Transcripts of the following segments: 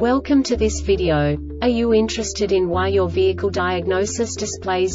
Welcome to this video. Are you interested in why your vehicle diagnosis displays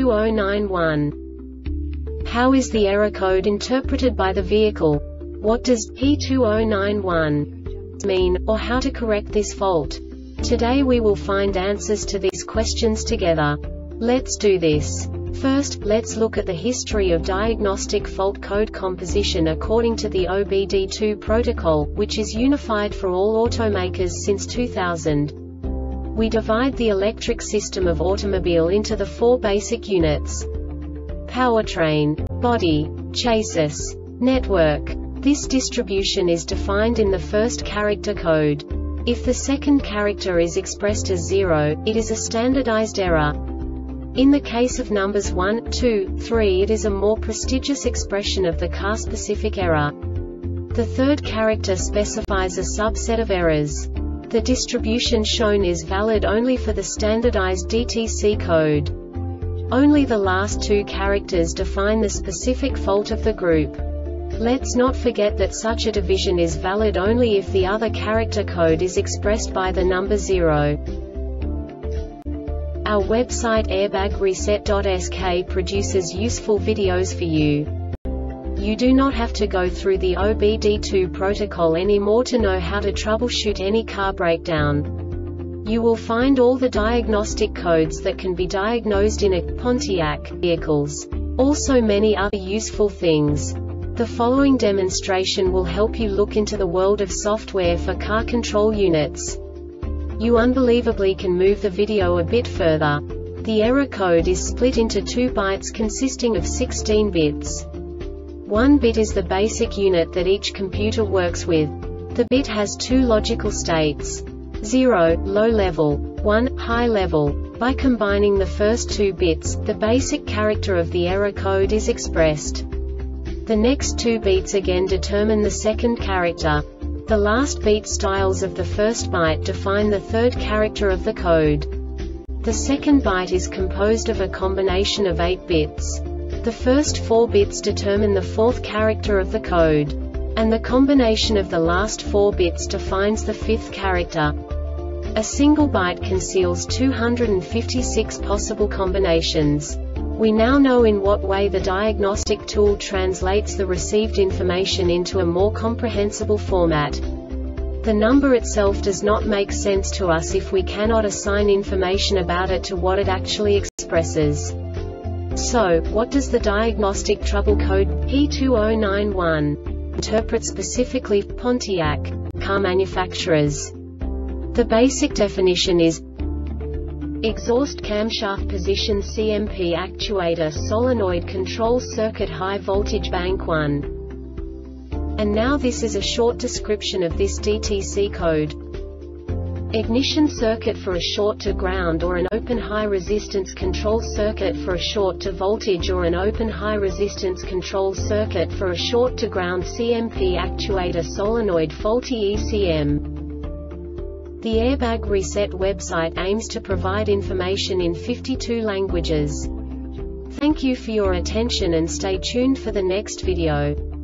P2091? How is the error code interpreted by the vehicle? What does P2091 mean, or how to correct this fault? Today we will find answers to these questions together. Let's do this. First, let's look at the history of diagnostic fault code composition according to the OBD2 protocol, which is unified for all automakers since 2000. We divide the electric system of automobile into the four basic units: powertrain, body, chassis, network. This distribution is defined in the first character code. If the second character is expressed as 0, it is a standardized error. In the case of numbers 1, 2, 3, it is a more prestigious expression of the car-specific error. The third character specifies a subset of errors. The distribution shown is valid only for the standardized DTC code. Only the last two characters define the specific fault of the group. Let's not forget that such a division is valid only if the other character code is expressed by the number 0. Our website airbagreset.sk produces useful videos for you. You do not have to go through the OBD2 protocol anymore to know how to troubleshoot any car breakdown. You will find all the diagnostic codes that can be diagnosed in a Pontiac vehicles. Also many other useful things. The following demonstration will help you look into the world of software for car control units. You unbelievably can move the video a bit further. The error code is split into 2 bytes consisting of 16 bits. 1 bit is the basic unit that each computer works with. The bit has 2 logical states: 0, low level, 1, high level. By combining the first 2 bits, the basic character of the error code is expressed. The next 2 beats again determine the second character. The last beat styles of the first byte define the third character of the code. The second byte is composed of a combination of 8 bits. The first 4 bits determine the fourth character of the code. And the combination of the last 4 bits defines the fifth character. A single byte conceals 256 possible combinations. We now know in what way the diagnostic tool translates the received information into a more comprehensible format. The number itself does not make sense to us if we cannot assign information about it to what it actually expresses. So, what does the diagnostic trouble code P2091 interpret specifically for Pontiac car manufacturers? The basic definition is: exhaust camshaft position CMP actuator solenoid control circuit high voltage bank 1. And now this is a short description of this DTC code. Ignition circuit for a short to ground or an open high resistance control circuit for a short to voltage or an open high resistance control circuit for a short to ground CMP actuator solenoid faulty ECM. The Airbag Reset website aims to provide information in 52 languages. Thank you for your attention and stay tuned for the next video.